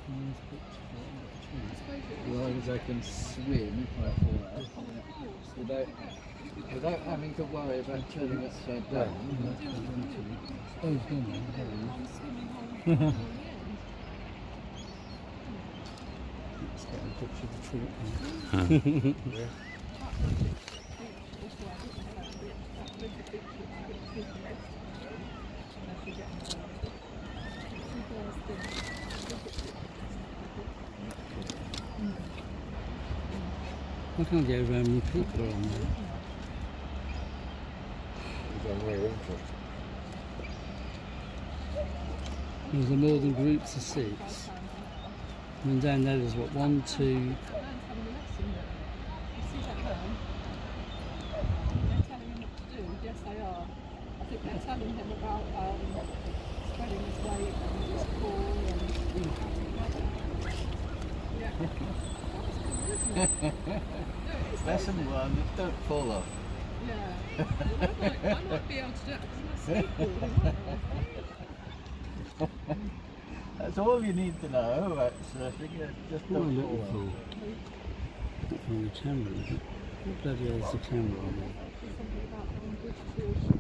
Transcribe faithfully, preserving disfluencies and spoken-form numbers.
As long as I can swim if I fall out, yeah. without, without having to worry about turning upside down. Oh, he's gone now. Let's get a picture of the tree. Yeah. I can't get around many people are on there. There's a more than groups of six. And down there there's what, one, two... Yes, they are. I think they're telling him about um, spreading his weight and his core and... Yeah. Lesson one, don't fall off. Yeah. Well, I, might, I might be able to do it because I'm skateboarding, aren't I? That's all you need to know about surfing, just What am I don't looking fall for? off. Looking for the camera, is it? What bloody hell is the camera on there? Something about um, British